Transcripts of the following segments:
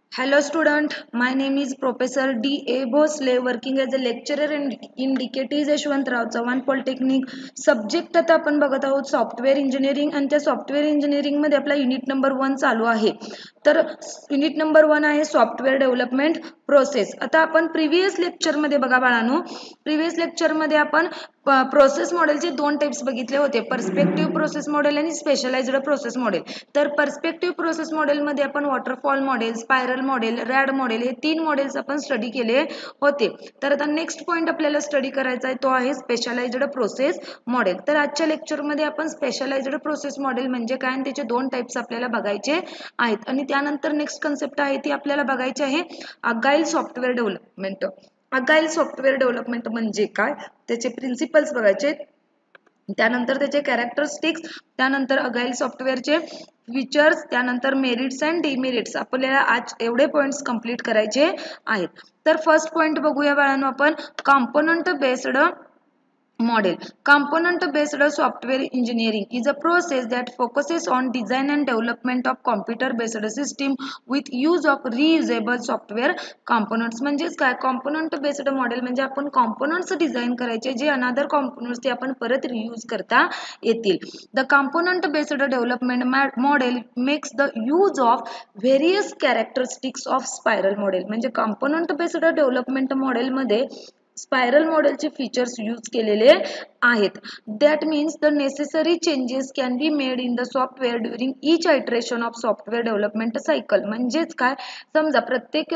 Hello student, my name is Professor D. A. Bhosle working as a lecturer in DKT Yashwantrao Chavan polytechnic. Subject आता आपण बघत आहोत software engineering आणि त्या software engineering मध्ये आपला युनिट नंबर 1 चालू आहे. तर युनिट नंबर 1 आहे सॉफ्टवेअर डेव्हलपमेंट प्रोसेस. आता आपण प्रिव्हियस लेक्चर मध्ये बघा बाळांनो, प्रिव्हियस लेक्चर मध्ये आपण प्रोसेस मॉडेलचे दोन टाइप्स बघितले होते, पर्स्पेक्टिव्ह प्रोसेस मॉडेल आणि स्पेशलाइज्ड प्रोसेस मॉडेल. तर पर्स्पेक्टिव्ह प्रोसेस मॉडेल मध्ये आपण waterfall model, spiral model, RAD model हे तीन मॉडेल्स आपण स्टडी केले होते. तर आता नेक्स्ट पॉइंट आपल्याला स्टडी करायचा आहे तो आहे स्पेशलाइज्ड प्रोसेस मॉडेल. तर आजच्या लेक्चर मध्ये आपण स्पेशलाइज्ड प्रोसेस मॉडेल म्हणजे काय आणि त्याचे दोन टाइप्स आपल्याला बघायचे आहेत आणि त्यानंतर नेक्स्ट कन्सेप्ट आहे ती आपल्याला बघायची आहे agile software development. Agile software development म्हणजे काय, त्याचे प्रिन्सिपल्स बघायचे, त्यानंतर त्याचे कॅरेक्टरिस्टिक्स, त्यानंतर अगाईल सॉफ्टवेअरचे फीचर्स, त्यानंतर मेरिट्स अँड डिमेरिट्स. आपल्याला आज एवढे पॉइंट्स कंप्लीट करायचे आहेत. तर फर्स्ट पॉइंट बघूया बाळांनो आपण, component based model. Component based software engineering is a process that focuses on design and development of computer based system with use of reusable software components. म्हणजेच काय, component based model म्हणजे आपण components design करायचे जे another components ते आपण परत reuse करता येतील. The component based development model makes the use of various characteristics of spiral model. म्हणजे component based development model मध्ये स्पायरल मॉडेलचे फीचर्स यूज केलेले आहेत. That means the necessary changes can be made in the software during each iteration of software development cycle. म्हणजेच काय, समजा प्रत्येक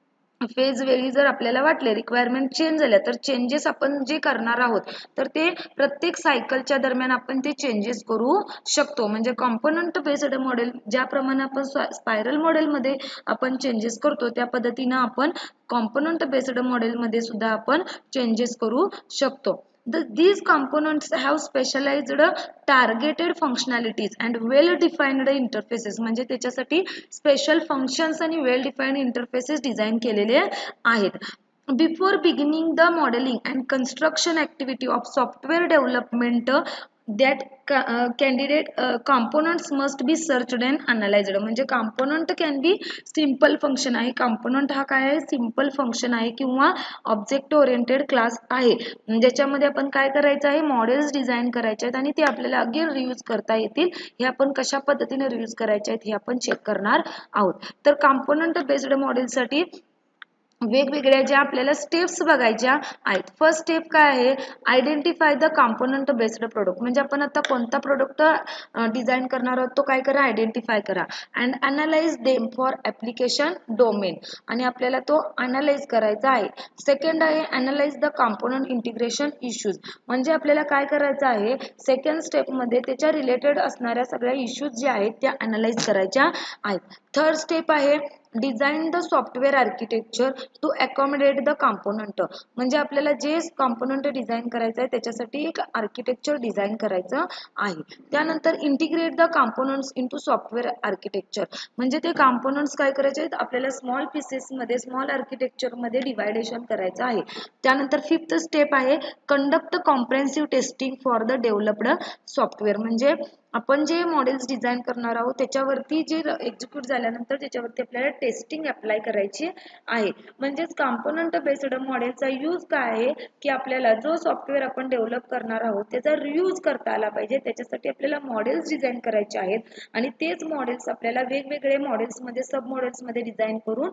phase वेळी जर आपल्याला वाटले रिक्वायरमेंट चेंज झाल्या तर चेंजेस आपण जे करणार आहोत तर ते प्रत्येक सायकलच्या दरम्यान आपण ते चेंजेस करू शकतो. म्हणजे कॉम्पोनंट बेस्ड मॉडेल ज्याप्रमाणे आपण स्पायरल मॉडेलमध्ये आपण चेंजेस करतो त्या पद्धतीने आपण कॉम्पोनंट बेस्ड मॉडेलमध्ये सुद्धा आपण चेंजेस करू शकतो. These components have specialized targeted functionalities and well defined interfaces. म्हणजे त्याच्यासाठी स्पेशल फंक्शन्स आणि वेल डिफाइंड इंटरफेसेस डिझाइन केलेले आहेत. Before beginning the modeling and construction activity of software development, that candidate components must be searched and analyzed. म्हणजे component can be simple function आहे, component हा काय आहे, सिंपल फंक्शन आहे किंवा ऑब्जेक्ट ओरिएंटेड क्लास आहे ज्याच्यामध्ये आपण काय करायचं आहे, मॉडेल्स डिझाइन करायचे आहेत आणि ते आपल्याला अगेन रियूज करता येतील. हे आपण कशा पद्धतीने रियूज करायचे आहेत हे आपण चेक करणार आहोत. तर कॉम्पोनंट बेस्ड मॉडेलसाठी वेगवेगळ्या ज्या आपल्याला स्टेप्स बघायच्या आहेत. फर्स्ट स्टेप काय आहे, identify the component based product. म्हणजे आपण आता कोणता प्रोडक्ट डिझाइन करणार आहोत तो काय करा, आयडेंटिफाय करा. And analyse them for application domain. आणि आपल्याला तो अनालाइज करायचा आहे. सेकंड आहे analyse the component integration issues. म्हणजे आपल्याला काय करायचं आहे, सेकंड स्टेप मध्ये त्याच्या रिलेटेड असणाऱ्या सगळ्या इश्यूज ज्या आहेत त्या अनालाइज करायच्या आहेत. थर्ड स्टेप आहे design the software architecture to accommodate the component. म्हणजे आपल्याला जे कॉम्पोनंट डिझाइन करायचं आहे त्याच्यासाठी एक आर्किटेक्चर डिझाइन करायचं आहे. त्यानंतर integrate the components into software architecture. म्हणजे ते कॉम्पोनंट्स काय करायचे आहेत, आपल्याला स्मॉल पीसेस मध्ये स्मॉल आर्किटेक्चर मध्ये डिवायडेशन करायचं आहे. त्यानंतर फिफ्थ स्टेप आहे conduct comprehensive testing for the developed software. म्हणजे आपण जे मॉडेल्स डिझाइन करणार आहोत त्याच्यावरती जे एक्झिक्यूट झाल्यानंतर त्याच्यावरती आपल्याला टेस्टिंग अप्लाय करायची आहे. म्हणजेच कॉम्पोनंट बेस्ड मॉडेलचा यूज काय आहे की आपल्याला जो सॉफ्टवेअर आपण डेव्हलप करणार आहोत त्याचा रियूज करता आला पाहिजे. त्याच्यासाठी आपल्याला मॉडेल्स डिझाइन करायचे आहेत आणि तेच मॉडेल्स आपल्याला वेगवेगळे मॉडेल्समध्ये सब मॉडेल्समध्ये डिझाइन करून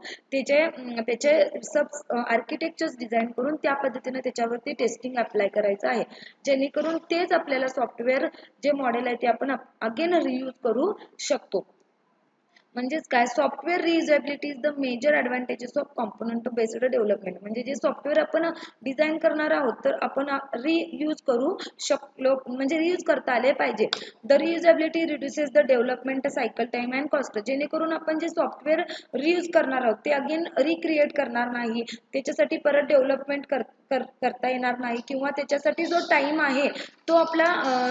त्याचे सब आर्किटेक्चर्स डिझाइन करून त्या पद्धतीने त्याच्यावरती टेस्टिंग अप्लाय करायचं आहे. जेणेकरून तेच आपल्याला सॉफ्टवेअर जे मॉडेल आहे ते आपण अगेन रियूज करू शकतो. म्हणजेच काय, software reusability is the major advantages of component based development. म्हणजे जे सॉफ्टवेअर आपण डिझाइन करणार आहोत तर आपण रियूज करू शकलो, म्हणजे रियूज करता आले पाहिजे. The reusability reduces the development cycle time and cost. जेणेकरून आपण जे सॉफ्टवेअर रियूज करणार आहोत ते अगेन रिक्रिएट करणार नाही, त्याच्यासाठी परत डेव्हलपमेंट करता येणार नाही किंवा त्याच्यासाठी जो टाइम आहे तो आपला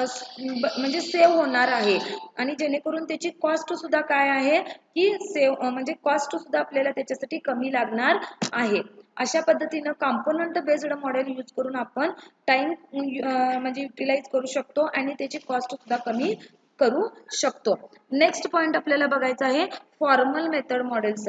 म्हणजे सेव्ह होणार आहे आणि जेणेकरून त्याची कॉस्ट सुद्धा काय आहे की सेव्ह, म्हणजे कॉस्ट सुद्धा आपल्याला त्याच्यासाठी कमी लागणार आहे. अशा पद्धतीने कॉम्पोनंट बेस्ड मॉडेल यूज करून आपण टाइम म्हणजे युटिलाइज करू शकतो आणि त्याची कॉस्ट सुद्धा कमी करू शकतो. नेक्स्ट पॉइंट आपल्याला बघायचा आहे फॉर्मल मेथड मॉडेलचा.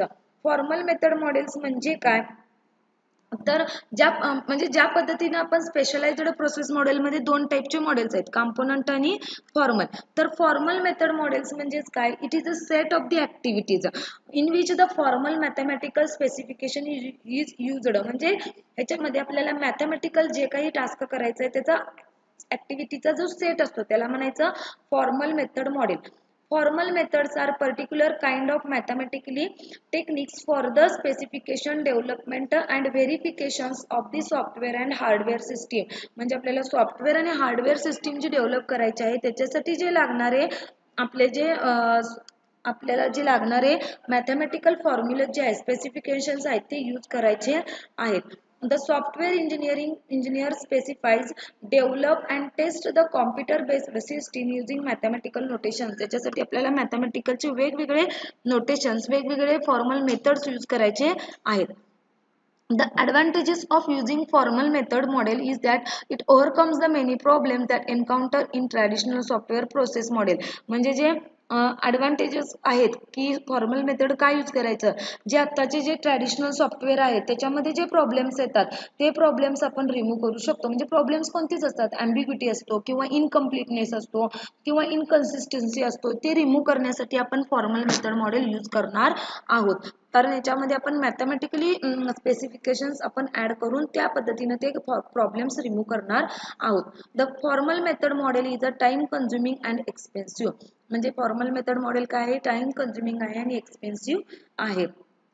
फॉर्मल मेथड मॉडेल्स म्हणजे काय, तर ज्या पद्धतीने आपण स्पेशलाइज्ड प्रोसेस मॉडेलमध्ये दोन टाईपचे मॉडेल्स आहेत, कॉम्पोनंट आणि फॉर्मल. तर फॉर्मल मेथड मॉडेल्स म्हणजेच काय, it is a set of the activities in which the formal mathematical specification is used. म्हणजे ह्याच्यामध्ये आपल्याला मॅथमॅटिकल जे काही टास्क करायचं आहे त्याचा ऍक्टिव्हिटीचा जो सेट असतो त्याला म्हणायचं formal method model. Formal methods are particular kind of mathematically techniques for the specification, development and verifications of the software and hardware system. म्हणजे आपल्याला सॉफ्टवेअर आणि हार्डवेअर सिस्टीम जी डेव्हलप करायची आहे त्याच्यासाठी जे लागणारे आपले जे आपल्याला जे लागणारे मॅथमॅटिकल फॉर्म्युले जे आहेत, स्पेसिफिकेशन्स आहेत ते यूज करायचे आहेत. The software engineer specifies, develop and test the computer based system using mathematical notations. त्याच्यासाठी आपल्याला मॅथमॅटिकलचे वेगवेगळे नोटेशन्स, वेगवेगळे फॉर्मल मेथड्स यूज करायचे आहेत. The advantages of using formal method model is that it overcomes the many problems that encounter in traditional software process model. म्हणजे जे advantages आहेत की फॉर्मल मेथड काय यूज करायचं, जे आत्ताचे जे ट्रॅडिशनल सॉफ्टवेअर आहेत त्याच्यामध्ये जे प्रॉब्लेम्स येतात ते प्रॉब्लेम्स आपण रिमूव्ह करू शकतो. म्हणजे प्रॉब्लेम्स कोणतीच असतात, ॲम्बिग्युटी असतो किंवा इनकम्प्लीटनेस असतो किंवा इनकन्सिस्टन्सी असतो, ते रिमूव्ह करण्यासाठी आपण फॉर्मल मेथड मॉडेल यूज करणार आहोत. कारण याच्यामध्ये आपण मॅथमॅटिकली स्पेसिफिकेशन्स आपण ॲड करून त्या पद्धतीने ते प्रॉब्लेम्स रिमूव्ह करणार आहोत. The formal method model is a time consuming and expensive. म्हणजे फॉर्मल मेथड मॉडेल काय आहे, टाइम कन्झ्युमिंग आहे आणि एक्सपेन्सिव्ह आहे.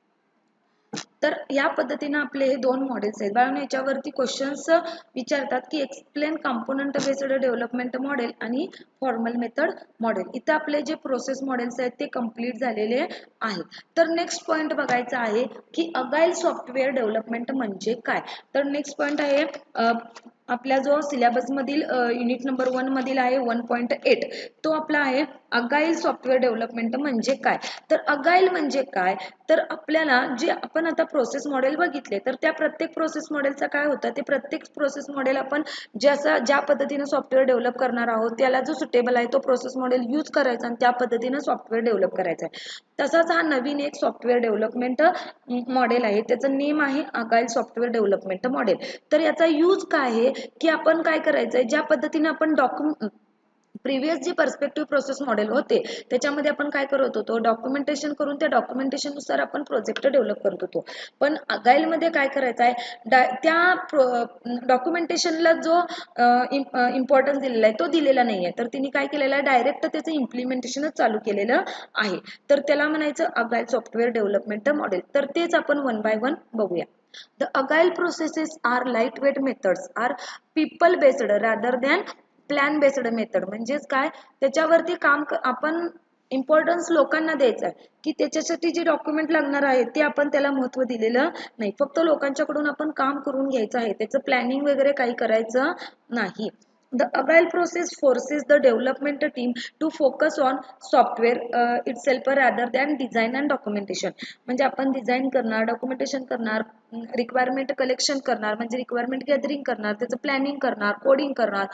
तर या पद्धतीने आपले हे दोन मॉडेल्स आहेत बाळांनो. याच्यावरती क्वेश्चन्स विचारतात की explain component based development model आणि फॉर्मल मेथड मॉडेल. इथं आपले जे प्रोसेस मॉडेल्स आहेत ते कंप्लीट झालेले आहेत. तर नेक्स्ट पॉईंट बघायचा आहे की अगाईल सॉफ्टवेअर डेव्हलपमेंट म्हणजे काय. तर नेक्स्ट पॉईंट आहे आपला जो सिलेबस मधील युनिट नंबर 1 मधील आहे 1.8, तो आपला आहे अगाईल सॉफ्टवेअर डेव्हलपमेंट म्हणजे काय. तर अगाईल म्हणजे काय, तर आपल्याला जे आपण आता प्रोसेस मॉडेल बघितले तर त्या प्रत्येक प्रोसेस मॉडेलचा काय होतं, ते प्रत्येक प्रोसेस मॉडेल आपण ज्या पद्धतीने सॉफ्टवेअर डेव्हलप करणार आहोत त्याला जो सुटेबल आहे तो प्रोसेस मॉडेल यूज करायचा आणि त्या पद्धतीने सॉफ्टवेअर डेव्हलप करायचा आहे. तसाच हा नवीन एक सॉफ्टवेअर डेव्हलपमेंट मॉडेल आहे, त्याचं नेम आहे अगाईल सॉफ्टवेअर डेव्हलपमेंट मॉडेल. तर याचा यूज काय आहे की आपण काय करायचं आहे, ज्या पद्धतीने आपण प्रिव्हियस जे पर्स्पेक्टिव्ह प्रोसेस मॉडेल होते त्याच्यामध्ये आपण काय करत होतो, डॉक्युमेंटेशन करून त्या डॉक्युमेंटेशन नुसार आपण प्रोजेक्ट डेव्हलप करत होतो. पण अगाईल मध्ये काय करायचं आहे, त्या डॉक्युमेंटेशनला जो इम्पॉर्टन्स दिलेला आहे तो दिलेला नाही आहे, तर तिने काय केलेलं आहे, डायरेक्ट त्याचं इम्प्लिमेंटेशनच चालू केलेलं आहे. तर त्याला म्हणायचं अगाईल सॉफ्टवेअर डेव्हलपमेंट मॉडेल. तर तेच आपण 1 by 1 बघूया. The agile processes are lightweight methods, are people based rather than plan based method. म्हणजेच काय, त्याच्यावरती काम आपण इम्पॉर्टन्स लोकांना द्यायचं आहे की त्याच्यासाठी जे डॉक्युमेंट लागणार आहे ते आपण त्याला महत्त्व दिलेलं नाही, फक्त लोकांच्याकडून आपण काम करून घ्यायचं आहे, त्याचं प्लॅनिंग वगैरे काही करायचं नाही. The agile process forces the development team to focus on software itself rather than design and documentation. म्हणजे आपण डिझाईन करणार, डॉक्युमेंटेशन करणार, रिक्वायरमेंट कलेक्शन करणार म्हणजे रिक्वायरमेंट गॅदरिंग करणार, त्याचं प्लॅनिंग करणार, कोडिंग करणार,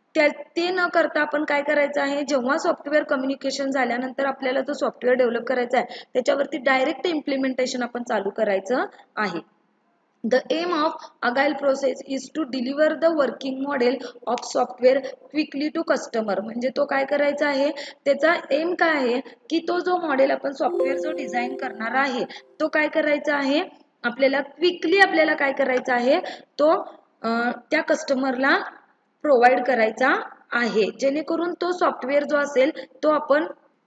ते न करता आपण काय करायचं आहे, जेव्हा सॉफ्टवेअर कम्युनिकेशन झाल्यानंतर आपल्याला जो सॉफ्टवेअर डेव्हलप करायचा आहे त्याच्यावरती डायरेक्ट इम्प्लिमेंटेशन आपण चालू करायचं आहे. The aim of agile process is to deliver the working model of software quickly to customer. म्हणजे तो काय करायचा आहे, त्याचा एम काय आहे की तो जो मॉडेल आपण सॉफ्टवेअर जो डिझाईन करणार आहे तो काय करायचा आहे, आपल्याला क्विकली आपल्याला काय करायचा आहे, तो त्या कस्टमरला प्रोव्हाइड करायचा आहे, जेणेकरून तो सॉफ्टवेअर जो असेल तो आपण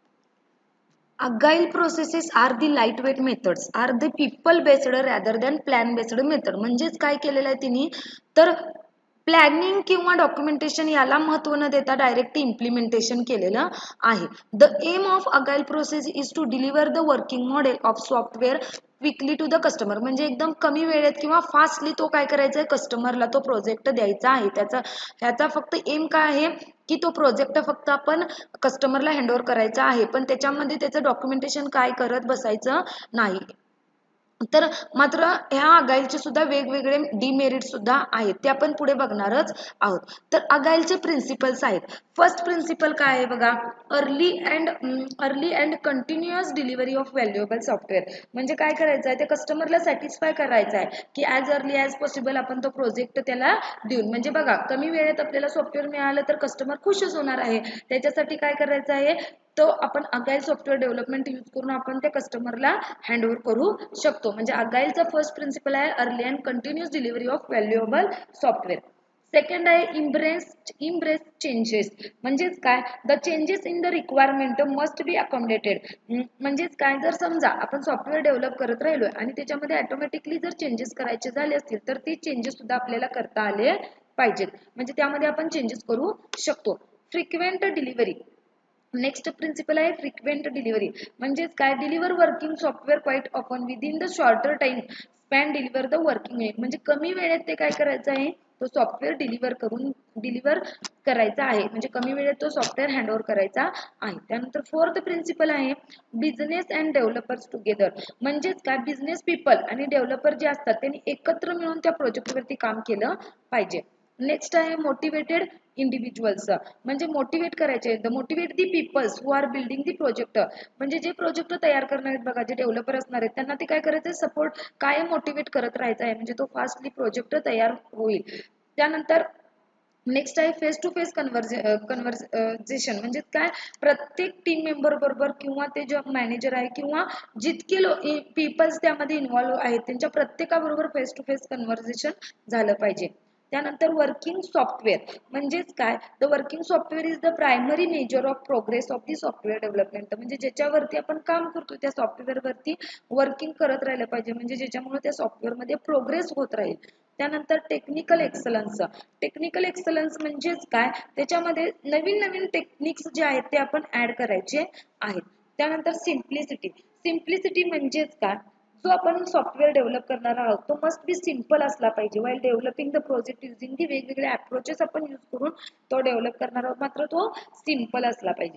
Agile processes are the lightweight methods, are the people based rather than plan based method. म्हणजेच काय केलेलं आहे तिने, तर प्लॅनिंग किंवा डॉक्युमेंटेशन याला महत्त्व न देता डायरेक्ट इम्प्लिमेंटेशन केलेलं आहे. The aim of agile process is to deliver the working model of software quickly to the customer. म्हणजे एकदम कमी वेळेत किंवा फास्टली तो काय करायचा आहे, कस्टमरला तो प्रोजेक्ट द्यायचा आहे. ह्याचा फक्त एम काय आहे की तो प्रोजेक्ट फक्त आपण कस्टमरला हँडओव्हर करायचा आहे, पण त्याच्यामध्ये त्याचं डॉक्युमेंटेशन काय करत बसायचं नाही. तर मात्र ह्या अगाईलचे सुद्धा वेगवेगळे डिमेरिट सुद्धा आहेत, ते आपण पुढे बघणारच आहोत. तर अगाईलचे प्रिन्सिपल्स आहेत. फर्स्ट प्रिन्सिपल काय आहे बघा, early and continuous delivery of valuable software. म्हणजे काय करायचं आहे, ते कस्टमरला सॅटिस्फाय करायचं आहे की ॲज अर्ली ॲज पॉसिबल आपण तो प्रोजेक्ट त्याला देऊन. म्हणजे बघा, कमी वेळेत आपल्याला सॉफ्टवेअर मिळालं तर कस्टमर खुशच होणार आहे. त्याच्यासाठी काय करायचं आहे, तो आपण अगाईल सॉफ्टवेअर डेव्हलपमेंट यूज करून आपण त्या कस्टमरला हँडओव्हर करू शकतो. म्हणजे अगाईलचा फर्स्ट प्रिन्सिपल आहे early and continuous delivery of valuable software. Second आहे इम्ब्रेस चेंजेस. म्हणजेच काय, the changes in the requirement must be accommodated. म्हणजेच काय, जर समजा आपण सॉफ्टवेअर डेव्हलप करत राहिलोय आणि त्याच्यामध्ये ऑटोमॅटिकली जर चेंजेस करायचे झाले असतील तर ते चेंजेस सुद्धा आपल्याला करता आले पाहिजेत. म्हणजे त्यामध्ये आपण चेंजेस करू शकतो. Frequent delivery. नेक्स्ट प्रिन्सिपल आहे फ्रिक्वेंट डिलिव्हरी. म्हणजेच काय, deliver working software quite often within the shorter time span deliver the working unit. म्हणजे कमी वेळेत ते काय करायचं आहे, तो सॉफ्टवेअर डिलिव्हर करायचा आहे. म्हणजे कमी वेळेत तो सॉफ्टवेअर हँडओव्हर करायचा आहे. त्यानंतर फोर्थ प्रिन्सिपल आहे बिझनेस अँड डेव्हलपर्स टुगेदर. म्हणजेच काय, बिझनेस पीपल आणि डेव्हलपर जे असतात त्यांनी एकत्र मिळून त्या प्रोजेक्टवरती काम केलं पाहिजे. नेक्स्ट आहे मोटिवेटेड इंडिव्हिज्युअल्स. म्हणजे मोटिवेट करायचे, the motivate the peoples who are building the project. म्हणजे जे प्रोजेक्ट तयार करणार आहेत बघा, जे डेव्हलपर असणार आहेत त्यांना ते काय करायचं, सपोर्ट कायम मोटिवेट करत राहायचं आहे. म्हणजे तो फास्टली प्रोजेक्ट तयार होईल. त्यानंतर नेक्स्ट आहे फेस टू फेस कन्व्हर्सेशन. म्हणजे काय, प्रत्येक टीम मेंबर बरोबर किंवा ते जे मॅनेजर आहे किंवा जितके पीपल्स त्यामध्ये इन्व्हॉल्व आहेत त्यांच्या प्रत्येकाबरोबर फेस टू फेस कन्व्हर्सेशन झालं पाहिजे. त्यानंतर वर्किंग सॉफ्टवेअर. म्हणजेच काय, the working software is the primary major of progress of the software development. म्हणजे ज्याच्यावरती आपण काम करतो त्या सॉफ्टवेअरवरती वर्किंग करत राहिलं पाहिजे, म्हणजे ज्याच्यामुळे त्या सॉफ्टवेअरमध्ये प्रोग्रेस होत राहील. त्यानंतर टेक्निकल एक्सलन्स. टेक्निकल एक्सलन्स म्हणजेच काय, त्याच्यामध्ये नवीन नवीन टेक्निक्स जे आहेत ते आपण ऍड करायचे आहेत. त्यानंतर सिम्प्लिसिटी. सिम्प्लिसिटी म्हणजेच काय, जो आपण सॉफ्टवेअर डेव्हलप करणार आहोत तो मस्ट बी सिम्पल असला पाहिजे. While developing the project using the वेगवेगळे अप्रोचेस आपण यूज करून तो डेव्हलप करणार आहोत, मात्र तो सिम्पल असला पाहिजे.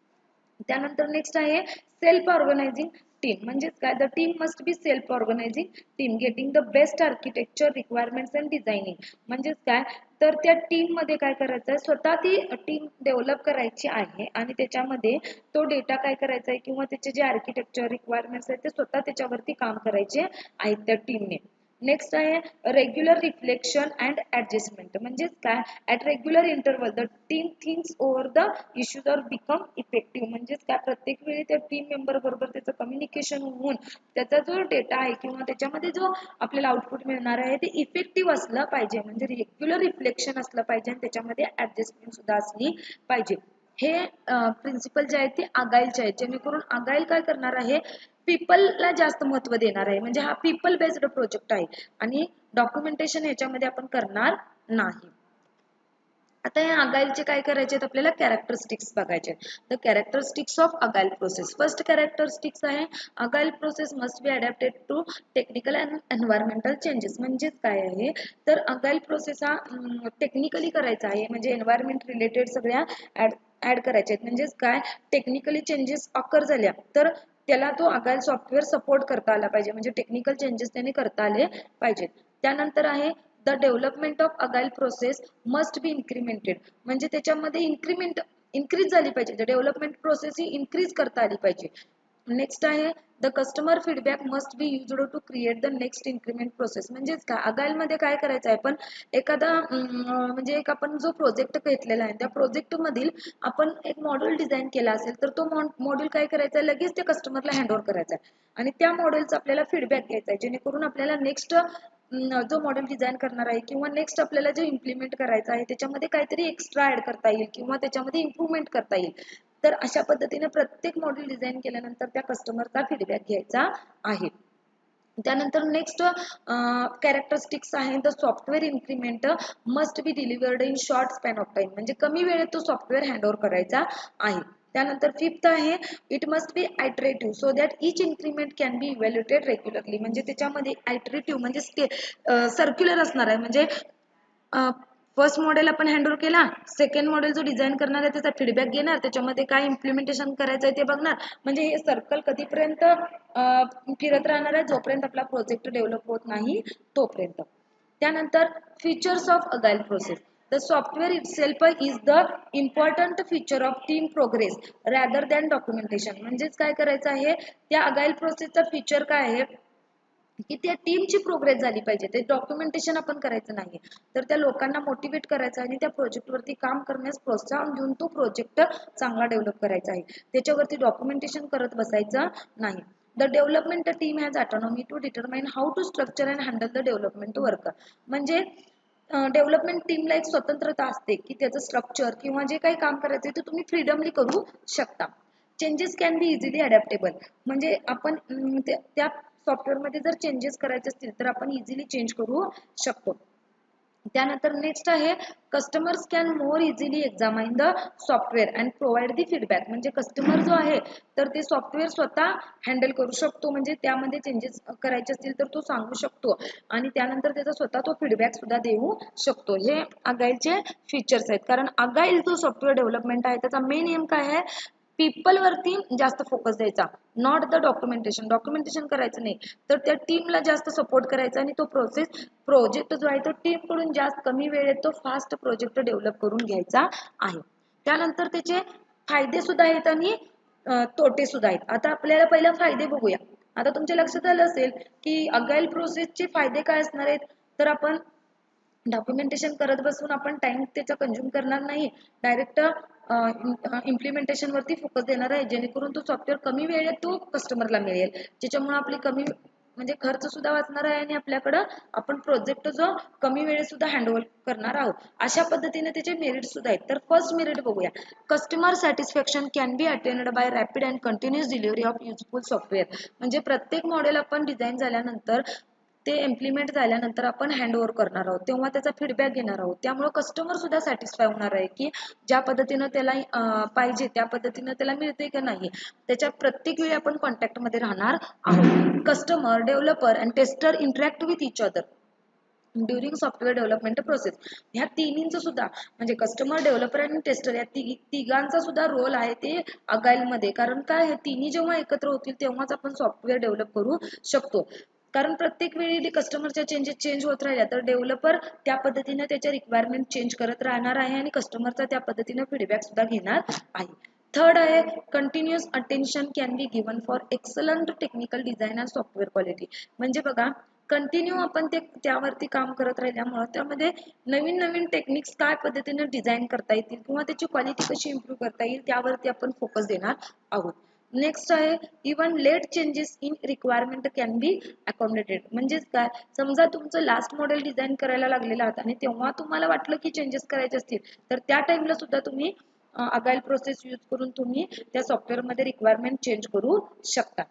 त्यानंतर नेक्स्ट आहे सेल्फ ऑर्गनायझिंग टीम. म्हणजेच काय, the team must be self organising team getting the best architecture requirements and designing. म्हणजेच काय, तर त्या टीम मध्ये काय करायचं आहे, स्वतः ती टीम डेव्हलप करायची आहे आणि त्याच्यामध्ये तो डेटा काय करायचा आहे किंवा त्याचे जे आर्किटेक्चर रिक्वायरमेंट्स आहेत ते स्वतः त्याच्यावरती काम करायचे आहेत त्या टीमने. नेक्स्ट आहे रेग्युलर रिफ्लेक्शन अँड ऍडजस्टमेंट. म्हणजेच काय, at regular interval the team thinks over the issues or become effective. म्हणजेच काय, प्रत्येक वेळी त्या टीम मेंबर बरोबर त्याचं कम्युनिकेशन होऊन त्याचा जो डेटा आहे किंवा त्याच्यामध्ये जो आपल्याला आउटपुट मिळणार आहे ते इफेक्टिव्ह असलं पाहिजे. म्हणजे रेग्युलर रिफ्लेक्शन असलं पाहिजे आणि त्याच्यामध्ये ऍडजस्टमेंट सुद्धा असली पाहिजे. हे प्रिन्सिपल जे आहेत ते अगाईलचे आहेत, जेणेकरून अगाईल काय करणार आहे, पीपलला जास्त महत्व देणार आहे. म्हणजे हा पीपल बेस्ड प्रोजेक्ट आहे आणि डॉक्युमेंटेशन ह्याच्यामध्ये आपण करणार नाही. आता या अगाईलचे काय करायचे आहेत, आपल्याला कॅरेक्टरिस्टिक्स बघायचे. The characteristics of agile process. First characteristics आहे agile process must be adapted to technical and environmental changes. म्हणजेच काय आहे, तर अगाईल प्रोसेस हा टेक्निकली करायचा आहे. म्हणजे एन्व्हायरमेंट रिलेटेड सगळ्या ऍड करायच्या आहेत. म्हणजेच काय, टेक्निकली चेंजेस ऑकर झाल्या तर त्याला तो अगाईल सॉफ्टवेअर सपोर्ट करता आला पाहिजे. म्हणजे टेक्निकल चेंजेस त्याने करता आले पाहिजेत. त्यानंतर आहे the development of agile process must be incremented. म्हणजे त्याच्यामध्ये इन्क्रीज झाली पाहिजे. डेव्हलपमेंट प्रोसेस ही इन्क्रीज करता आली पाहिजे. नेक्स्ट आहे the customer feedback must be used to create the next increment process. म्हणजेच काय, अगाईल मध्ये काय करायचं आहे, पण एखादा म्हणजे एक आपण जो प्रोजेक्ट घेतलेला आहे त्या प्रोजेक्ट मधील आपण एक मॉड्यूल डिझाईन केला असेल तर तो मॉड्यूल काय करायचा आहे, लगेच त्या कस्टमरला हँडओव्हर करायचा आहे आणि त्या मॉडेलचा आपल्याला फीडबॅक घ्यायचा आहे, जेणेकरून आपल्याला नेक्स्ट जो मॉडेल डिझाईन करणार आहे किंवा नेक्स्ट आपल्याला जे इम्प्लिमेंट करायचं आहे त्याच्यामध्ये काहीतरी एक्स्ट्रा ऍड करता येईल किंवा त्याच्यामध्ये इम्प्रूव्हमेंट करता येईल. तर अशा पद्धतीने प्रत्येक मॉडेल डिझाईन केल्यानंतर त्या कस्टमरचा फीडबॅक घ्यायचा आहे. त्यानंतर नेक्स्ट कॅरेक्टरिस्टिक्स आहे the software increment must be delivered in short span of time. म्हणजे कमी वेळेत तो सॉफ्टवेअर हँडओव्हर करायचा आहे. त्यानंतर फिफ्थ आहे it must be iterative so that each increment can be evaluated regularly. म्हणजे त्याच्यामध्ये आयटरेटिव्ह म्हणजे सर्क्युलर असणार आहे. म्हणजे फर्स्ट मॉडेल आपण हँडओव्हर केला, सेकंड मॉडेल जो डिझाईन करणार आहे त्याचा फीडबॅक घेणार, त्याच्यामध्ये काय इम्प्लिमेंटेशन करायचं आहे ते बघणार. म्हणजे हे सर्कल कधीपर्यंत फिरत राहणार आहे, जोपर्यंत आपला प्रोजेक्ट डेव्हलप होत नाही तोपर्यंत. त्यानंतर features of agile process. The software itself is the important feature of team progress rather than documentation. म्हणजेच काय करायचं आहे, त्या अगाईल प्रोसेसचा फीचर काय आहे की त्या टीमची प्रोग्रेस झाली पाहिजे, ते डॉक्युमेंटेशन आपण करायचं नाही, तर त्या लोकांना मोटिवेट करायचं आणि त्या प्रोजेक्टवरती काम करण्यास प्रोत्साहन देऊन तो प्रोजेक्ट चांगला डेव्हलप करायचा आहे, त्याच्यावरती डॉक्युमेंटेशन करत बसायचं नाही. The development team has autonomy to determine how to structure and handle the development work. म्हणजे डेव्हलपमेंट टीमला एक स्वतंत्रता असते की त्याचं स्ट्रक्चर किंवा जे काही काम करायचं ते तुम्ही फ्रीडमली करू शकता. Changes can be easily adaptable. म्हणजे आपण त्या सॉफ्टवेअरमध्ये जर चेंजेस करायचे असतील तर आपण इझिली चेंज करू शकतो. त्यानंतर नेक्स्ट आहे customers can more easily examine the software and provide the feedback. म्हणजे कस्टमर जो आहे तर ते सॉफ्टवेअर स्वतः हँडल करू शकतो, म्हणजे त्यामध्ये चेंजेस करायचे असतील तर तो सांगू शकतो आणि त्यानंतर त्याचा स्वतः तो फीडबॅक सुद्धा देऊ शकतो. हे अगाईलचे फीचर्स आहेत. कारण अगाईल जो सॉफ्टवेअर डेव्हलपमेंट आहे त्याचा मेन एम काय आहे, पीपल वरती जास्त फोकस द्यायचा, नॉट द डॉक्युमेंटेशन. डॉक्युमेंटेशन करायचं नाही, तर त्या टीमला जास्त सपोर्ट करायचा आणि तो प्रोजेक्ट जो आहे तो टीम कडून जास्त कमी वेळेत तो फास्ट प्रोजेक्ट डेव्हलप करून घ्यायचा आहे. त्यानंतर त्याचे फायदे सुद्धा आहेत आणि तोटे सुद्धा आहेत. आता आपल्याला पहिला फायदे बघूया. आता तुमच्या लक्षात आलं असेल की अगाईल प्रोसेसचे फायदे काय असणार आहेत, तर आपण डॉक्युमेंटेशन करत बसून आपण टाइम त्याचा कंझ्युम करणार नाही, डायरेक्ट इम्प्लिमेंटेशन वरती फोकस देणार आहे, जेणेकरून तो सॉफ्टवेअर कमी वेळेत तो कस्टमरला मिळेल, ज्याच्यामुळे आपली कमी म्हणजे खर्च सुद्धा वाचणार आहे आणि आपल्याकडं आपण प्रोजेक्ट जो कमी वेळेत सुद्धा हँडओव्हर करणार आहोत. अशा पद्धतीने त्याचे मेरिट सुद्धा आहेत. तर फर्स्ट मेरिट बघूया. Customer satisfaction can be attend by rapid and continuous delivery of useful software. म्हणजे प्रत्येक मॉडेल आपण डिझाईन झाल्यानंतर ते इम्प्लिमेंट झाल्यानंतर आपण हँडओव्हर करणार आहोत, तेव्हा त्याचा फीडबॅक घेणार आहोत, त्यामुळे कस्टमर सुद्धा सॅटिस्फाय होणार आहे की ज्या पद्धतीनं त्याला पाहिजे त्या पद्धतीनं त्याला मिळते की नाही, त्याच्या प्रत्येक वेळी आपण कॉन्टॅक्टमध्ये राहणार आहोत. Customer, developer and tester interact with each other during software development process. ह्या तिन्हींचं सुद्धा म्हणजे कस्टमर, डेव्हलपर आणि टेस्टर या तिघांचा सुद्धा रोल आहे ते अगाईल मध्ये. कारण काय, हे तिन्ही जेव्हा एकत्र होतील तेव्हाच आपण सॉफ्टवेअर डेव्हलप करू शकतो. कारण प्रत्येक वेळी कस्टमरच्या चेंज होत राहिल्या तर डेव्हलपर त्या पद्धतीने त्याच्या रिक्वायरमेंट चेंज करत राहणार आहे आणि कस्टमरचा त्या पद्धतीने फीडबॅक सुद्धा घेणार आहे. थर्ड आहे continuous attention can be given for excellent technical design and software quality. म्हणजे बघा, कंटिन्यू आपण त्यावरती काम करत राहिल्यामुळे त्यामध्ये नवीन नवीन टेक्निक्स काय पद्धतीने डिझाईन करता येतील किंवा त्याची क्वालिटी कशी इम्प्रूव्ह करता येईल त्यावरती आपण फोकस देणार आहोत. नेक्स्ट आहे even late changes in requirement can be accommodated. म्हणजेच काय, समजा तुमचं लास्ट मॉडेल डिझाईन करायला लागलेलं आहात आणि तेव्हा तुम्हाला वाटलं की चेंजेस करायचे असतील तर त्या टाइमला सुद्धा तुम्ही अगाईल प्रोसेस यूज करून तुम्ही त्या सॉफ्टवेअरमध्ये रिक्वायरमेंट चेंज करू शकता.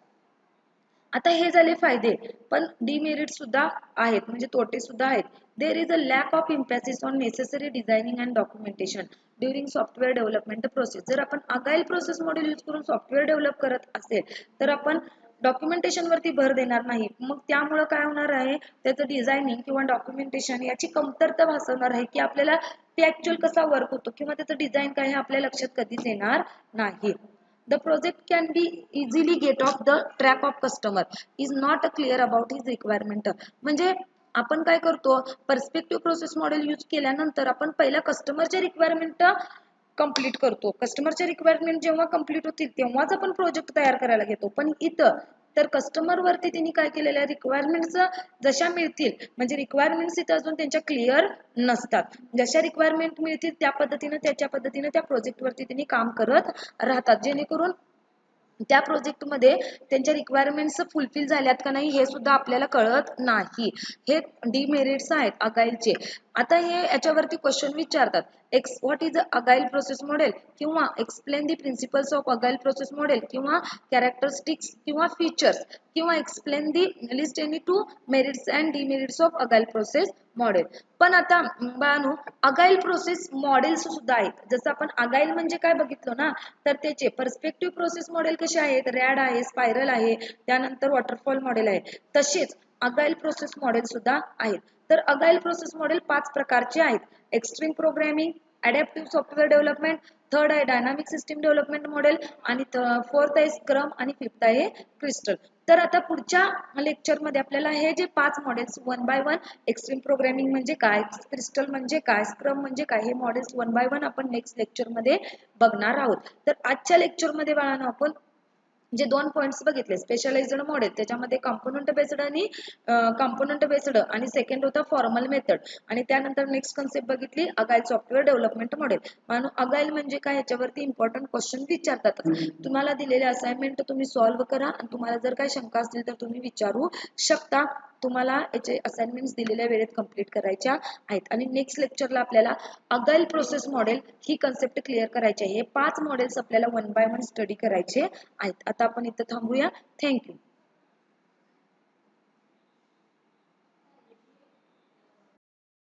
आता हे झाले फायदे, पण डिमेरिट सुद्धा आहेत, म्हणजे तोटे सुद्धा आहेत. There is a lack of emphasis on necessary designing and documentation during software development process. जर आपण अगाईल प्रोसेस मॉडेल यूज करून सॉफ्टवेअर डेव्हलप करत असेल तर आपण डॉक्युमेंटेशन वरती भर देणार नाही, मग त्यामुळे काय होणार आहे, त्याचं डिझायनिंग किंवा डॉक्युमेंटेशन याची कमतरता भासवणार आहे की आपल्याला ते ऍक्च्युअल कसा वर्क होतो किंवा त्याचं डिझाईन काय हे आपल्या लक्षात कधीच येणार नाही. The project can be easily get off the track of customer is not clear about his requirement. म्हणजे आपण काय करतो, पर्स्पेक्टिव्ह प्रोसेस मॉडेल यूज केल्यानंतर आपण पहिला कस्टमरचे रिक्वायरमेंट कंप्लीट करतो. कस्टमरचे रिक्वायरमेंट जेव्हा कंप्लीट होतील तेव्हाच आपण प्रोजेक्ट तयार करायला घेतो. पण इथं तर कस्टमर वरती त्यांनी काय केलेलं आहे, रिक्वायरमेंट्स जशा मिळतील म्हणजे रिक्वायरमेंट्स इथं अजून त्यांच्या क्लिअर नसतात, जशा रिक्वायरमेंट मिळतील त्या पद्धतीने त्या प्रोजेक्ट वरती त्यांनी काम करत राहतात, जेणेकरून त्या प्रोजेक्टमध्ये त्यांच्या रिक्वायरमेंट्स फुलफिल झाल्यात का नाही हे सुद्धा आपल्याला कळत नाही. हे डिमेरिट्स आहेत अगाईलचे. आता हे याच्यावरती क्वेश्चन विचारतात, what is agile process model किंवा explain the principles of agile process model किंवा कॅरेक्टरिस्टिक्स किंवा फीचर्स किंवा explain the list any two merits and demerits of agile process model. पण आता बाळांनो, अगाईल प्रोसेस मॉडेल्स सुद्धा आहेत. जसं आपण अगाईल म्हणजे काय बघितलं ना, तर त्याचे पर्स्पेक्टिव्ह प्रोसेस मॉडेल कसे आहेत, रॅड आहे, स्पायरल आहे, त्यानंतर वॉटरफॉल मॉडेल आहे. तसेच अगाईल प्रोसेस मॉडेल सुद्धा आहेत. तर अगाईल प्रोसेस मॉडेल 5 प्रकारचे आहेत. Extreme programming, adaptive software development, third आहे डायनामिक सिस्टीम डेव्हलपमेंट मॉडेल आणि फोर्थ आहे स्क्रम आणि फिफ्थ आहे क्रिस्टल. तर आता पुढच्या लेक्चरमध्ये आपल्याला हे जे 5 models one by one, extreme programming म्हणजे काय, क्रिस्टल म्हणजे काय, स्क्रम म्हणजे काय, हे मॉडेल्स वन बाय वन आपण नेक्स्ट लेक्चरमध्ये बघणार आहोत. तर आजच्या लेक्चरमध्ये बाळांनो आपण जे 2 पॉइंट्स बघितले, स्पेशलाइज्ड मॉडेल त्याच्यामध्ये कंपोनंट बेस्ड आणि सेकंड होता फॉर्मल मेथड आणि त्यानंतर नेक्स्ट कन्सेप्ट बघितली अगाईल सॉफ्टवेअर डेव्हलपमेंट मॉडेल. मानो अगाईल म्हणजे काय, याच्यावरती इम्पॉर्टंट क्वेश्चन विचारतात. तुम्हाला दिलेले असाइनमेंट तुम्ही सॉल्व्ह करा आणि तुम्हाला जर काही शंका असतील तर तुम्ही विचारू शकता. तुम्हाला याचे असाइनमेंट्स दिलेल्या वेळेत कंप्लीट करायच्या आहेत. आणि नेक्स्ट लेक्चरला आपल्याला अगाईल प्रोसेस मॉडेल ही कन्सेप्ट क्लिअर करायची आहे. हे 5 मॉडेल्स आपल्याला वन बाय वन स्टडी करायचे आहेत. आता आपण इथं थांबूया. थँक्यू.